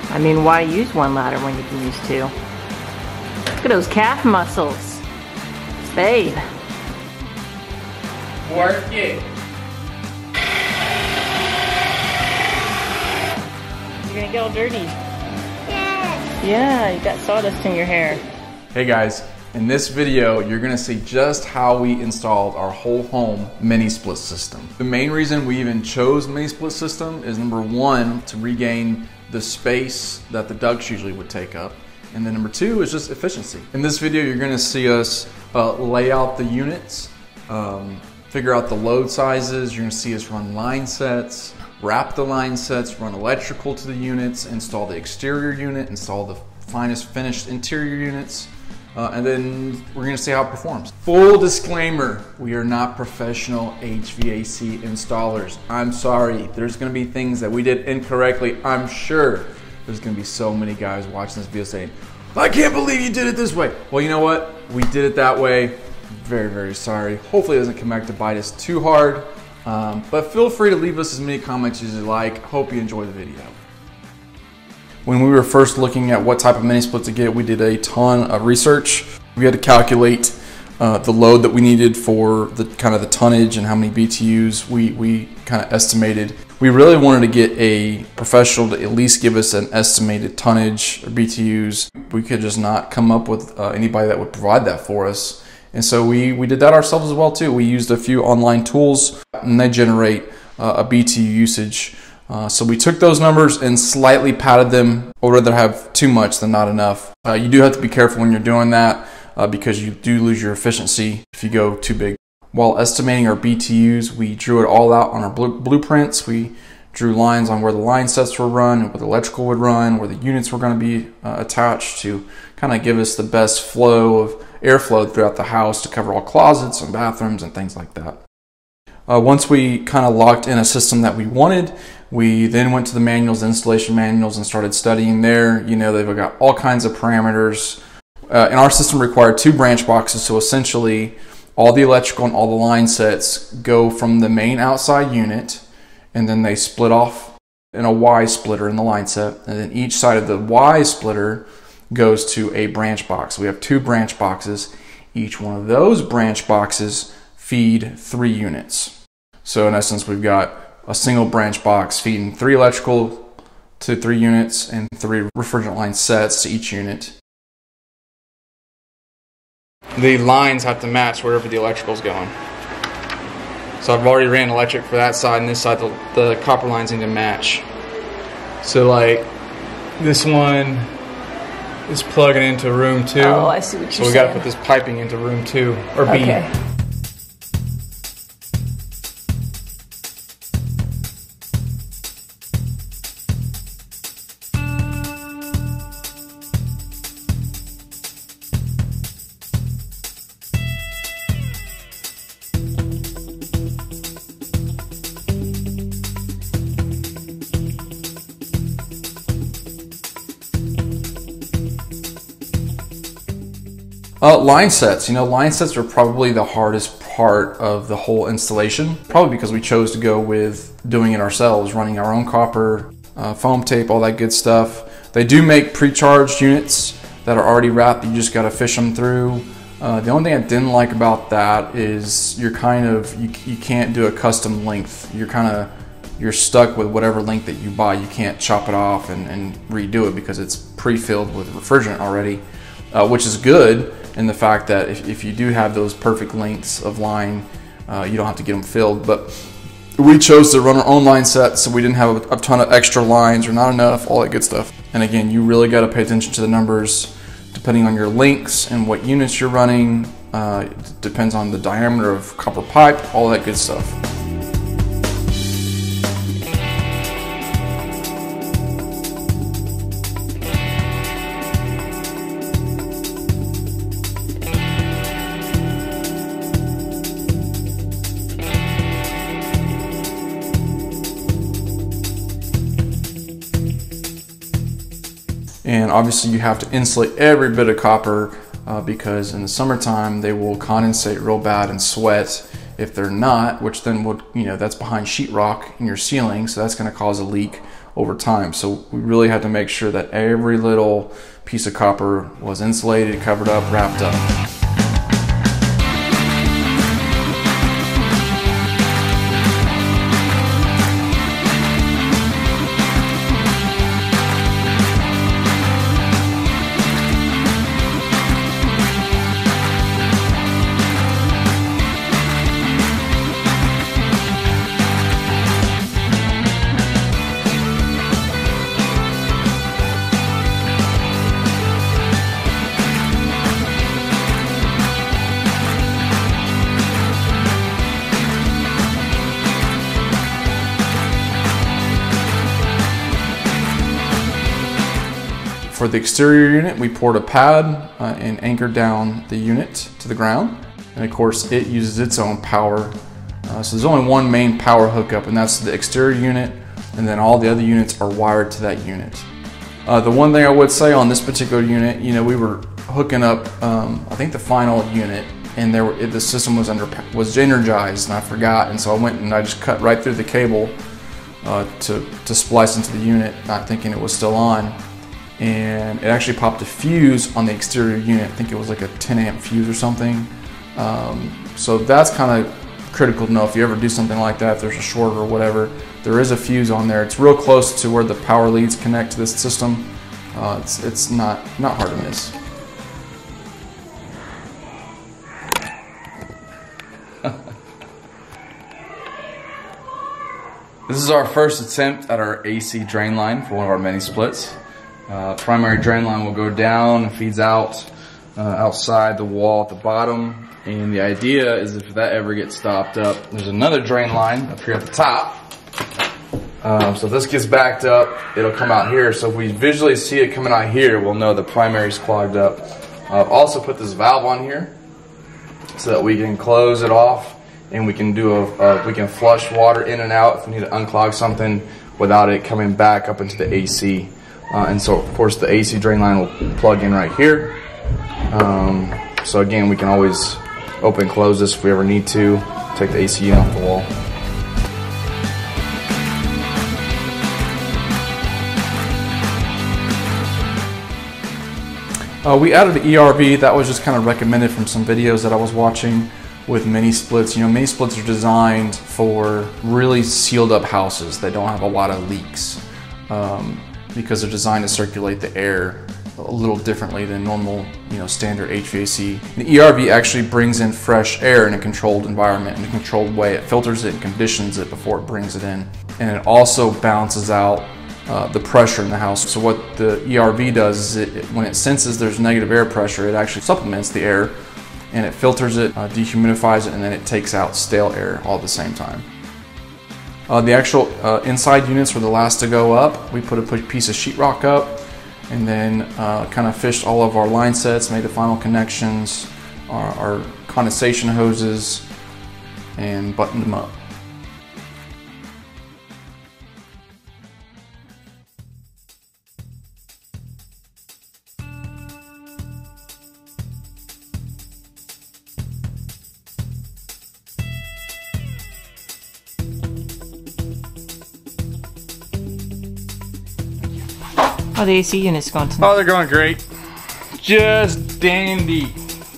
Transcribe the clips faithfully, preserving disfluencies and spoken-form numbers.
I mean, why use one ladder when you can use two? Look at those calf muscles. Babe. Work it. You're gonna get all dirty. Yeah. Yeah, you got sawdust in your hair. Hey guys, in this video, you're gonna see just how we installed our whole home mini split system. The main reason we even chose mini split system is number one, to regain the space that the ducts usually would take up. And then number two is just efficiency. In this video, you're gonna see us uh, lay out the units, um, figure out the load sizes. You're gonna see us run line sets, wrap the line sets, run electrical to the units, install the exterior unit, install the finest finished interior units, uh, and then we're gonna see how it performs. Full disclaimer, we are not professional H V A C installers. I'm sorry, there's gonna be things that we did incorrectly. I'm sure there's gonna be so many guys watching this video saying, I can't believe you did it this way. Well, you know what? We did it that way. Very, very sorry. Hopefully it doesn't come back to bite us too hard. Um, but feel free to leave us as many comments as you like. Hope you enjoy the video. When we were first looking at what type of mini split to get, we did a ton of research. We had to calculate uh, the load that we needed for the kind of the tonnage and how many B T Us we, we kind of estimated. We really wanted to get a professional to at least give us an estimated tonnage or B T Us. We could just not come up with uh, anybody that would provide that for us. And so we, we did that ourselves as well too. We used a few online tools and they generate uh, a B T U usage. Uh, so we took those numbers and slightly padded them. I'd rather have too much than not enough. Uh, you do have to be careful when you're doing that uh, because you do lose your efficiency if you go too big. While estimating our B T Us, we drew it all out on our blueprints. We drew lines on where the line sets were run, where the electrical would run, where the units were going to be uh, attached to kind of give us the best flow of airflow throughout the house to cover all closets and bathrooms and things like that. Uh, once we kind of locked in a system that we wanted, we then went to the manuals, installation manuals, and started studying there. You know, they've got all kinds of parameters. Uh, and our system required two branch boxes, so essentially all the electrical and all the line sets go from the main outside unit, and then they split off in a Y splitter in the line set, and then each side of the Y splitter goes to a branch box. We have two branch boxes. Each one of those branch boxes feed three units. So in essence, we've got a single branch box feeding three electrical to three units and three refrigerant line sets to each unit. The lines have to match wherever the electrical is going. So I've already ran electric for that side, and this side the, the copper lines need to match. So like this one is plugging into room two. Oh, I see what you're saying. So we got to put this piping into room two or B. Okay. Uh, line sets, you know, line sets are probably the hardest part of the whole installation, probably because we chose to go with doing it ourselves, running our own copper, uh, foam tape, all that good stuff. They do make pre-charged units that are already wrapped, you just got to fish them through. Uh, the only thing I didn't like about that is you're kind of, you, you can't do a custom length. You're kind of, you're stuck with whatever length that you buy. You can't chop it off and, and redo it because it's pre-filled with refrigerant already, uh, which is good. And the fact that if, if you do have those perfect lengths of line, uh, you don't have to get them filled. But we chose to run our own line set, so we didn't have a, a ton of extra lines or not enough, all that good stuff. And again, you really got to pay attention to the numbers depending on your lengths and what units you're running. Uh, it depends on the diameter of copper pipe, all that good stuff. And obviously you have to insulate every bit of copper uh, because in the summertime they will condensate real bad and sweat if they're not, which then would, you know, that's behind sheetrock in your ceiling, so that's going to cause a leak over time. So we really had to make sure that every little piece of copper was insulated, covered up, wrapped up. For the exterior unit, we poured a pad uh, and anchored down the unit to the ground. And of course, it uses its own power. Uh, so there's only one main power hookup, and that's the exterior unit, and then all the other units are wired to that unit. Uh, the one thing I would say on this particular unit, you know, we were hooking up, um, I think the final unit, and there were, it, the system was under was energized, and I forgot, and so I went and I just cut right through the cable uh, to, to splice into the unit, not thinking it was still on. And it actually popped a fuse on the exterior unit. I think it was like a ten amp fuse or something. Um, so that's kind of critical to know if you ever do something like that, if there's a short or whatever. There is a fuse on there. It's real close to where the power leads connect to this system. Uh, it's, it's not, not hard to miss. This is our first attempt at our A C drain line for one of our mini splits. Uh, primary drain line will go down and feeds out uh, outside the wall at the bottom. And the idea is if that ever gets stopped up, there's another drain line up here at the top. Um, so if this gets backed up, it'll come out here. So if we visually see it coming out here, we'll know the primary's clogged up. Uh, I've also put this valve on here so that we can close it off and we can do a, uh, we can flush water in and out if we need to unclog something without it coming back up into the A C. Uh, and so, of course, the A C drain line will plug in right here. Um, so again, we can always open and close this if we ever need to. Take the A C off the wall. Uh, we added an E R V. That was just kind of recommended from some videos that I was watching with mini splits. You know, mini splits are designed for really sealed up houses that don't have a lot of leaks. Um, because they're designed to circulate the air a little differently than normal, you know, standard H V A C. The E R V actually brings in fresh air in a controlled environment, in a controlled way. It filters it and conditions it before it brings it in. And it also balances out uh, the pressure in the house. So what the E R V does is it, it, when it senses there's negative air pressure, it actually supplements the air and it filters it, uh, dehumidifies it, and then it takes out stale air all at the same time. Uh, the actual uh, inside units were the last to go up. We put a piece of sheetrock up and then uh, kind of fished all of our line sets, made the final connections, our, our condensation hoses, and buttoned them up. How are the A C units going tonight? Oh, they're going great. Just dandy.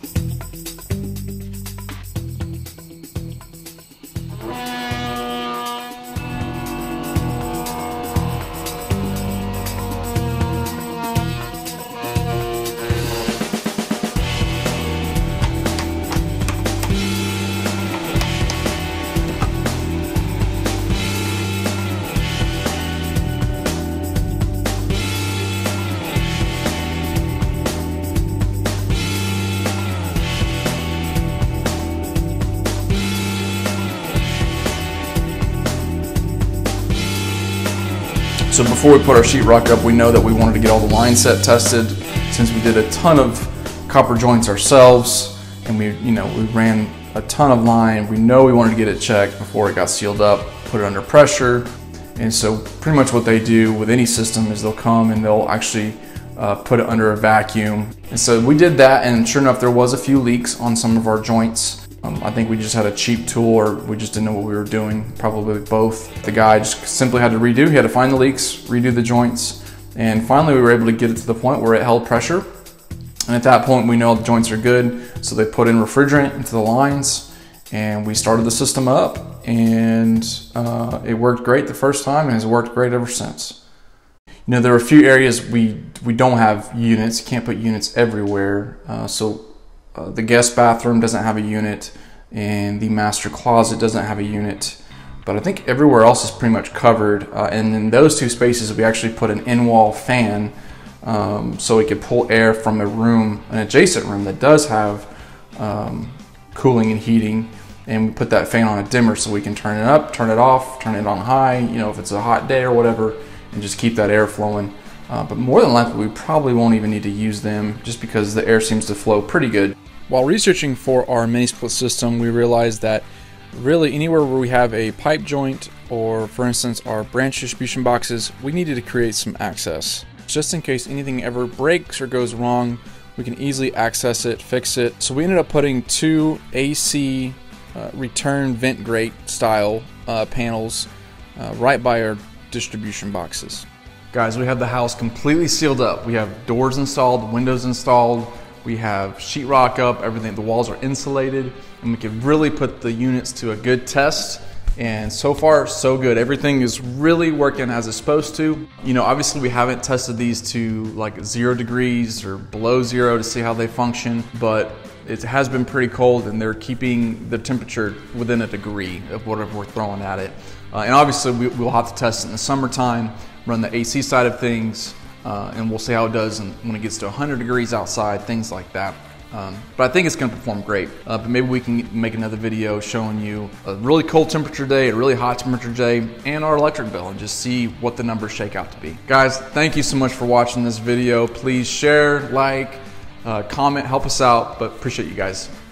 So before we put our sheetrock up, we know that we wanted to get all the line set tested, since we did a ton of copper joints ourselves, and we, you know, we ran a ton of line. We know we wanted to get it checked before it got sealed up, put it under pressure. And so pretty much what they do with any system is they'll come and they'll actually uh, put it under a vacuum. And so we did that, and sure enough, there was a few leaks on some of our joints. Um, I think we just had a cheap tool, or we just didn't know what we were doing, probably both. The guy just simply had to redo, he had to find the leaks, redo the joints, and finally we were able to get it to the point where it held pressure. And at that point we know the joints are good, so they put in refrigerant into the lines, and we started the system up, and uh, it worked great the first time and has worked great ever since. You know, there are a few areas we, we don't have units, can't put units everywhere, uh, so Uh, the guest bathroom doesn't have a unit, and the master closet doesn't have a unit, but I think everywhere else is pretty much covered. Uh, and in those two spaces, we actually put an in-wall fan, um, so we could pull air from a room, an adjacent room that does have um, cooling and heating, and we put that fan on a dimmer so we can turn it up, turn it off, turn it on high, you know, if it's a hot day or whatever, and just keep that air flowing. Uh, but more than likely, we probably won't even need to use them, just because the air seems to flow pretty good. While researching for our mini split system, we realized that really anywhere where we have a pipe joint, or for instance our branch distribution boxes, we needed to create some access. Just in case anything ever breaks or goes wrong, we can easily access it, fix it. So we ended up putting two A C uh, return vent grate style uh, panels uh, right by our distribution boxes. Guys, we have the house completely sealed up. We have doors installed, windows installed, we have sheetrock up, everything, the walls are insulated, and we can really put the units to a good test. And so far, so good. Everything is really working as it's supposed to. You know, obviously we haven't tested these to like zero degrees or below zero to see how they function, but it has been pretty cold, and they're keeping the temperature within a degree of whatever we're throwing at it. Uh, and obviously we, we'll have to test it in the summertime, run the A C side of things, uh, and we'll see how it does when it gets to one hundred degrees outside, things like that. Um, but I think it's going to perform great. Uh, but maybe we can make another video showing you a really cold temperature day, a really hot temperature day, and our electric bill, and just see what the numbers shake out to be. Guys, thank you so much for watching this video. Please share, like, uh, comment, help us out, but appreciate you guys.